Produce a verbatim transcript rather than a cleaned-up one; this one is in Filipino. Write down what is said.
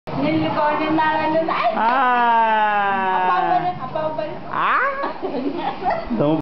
Nilikaw niya na lang. Ay! Ah! Apaw ba na? Apaw ba na? Ah!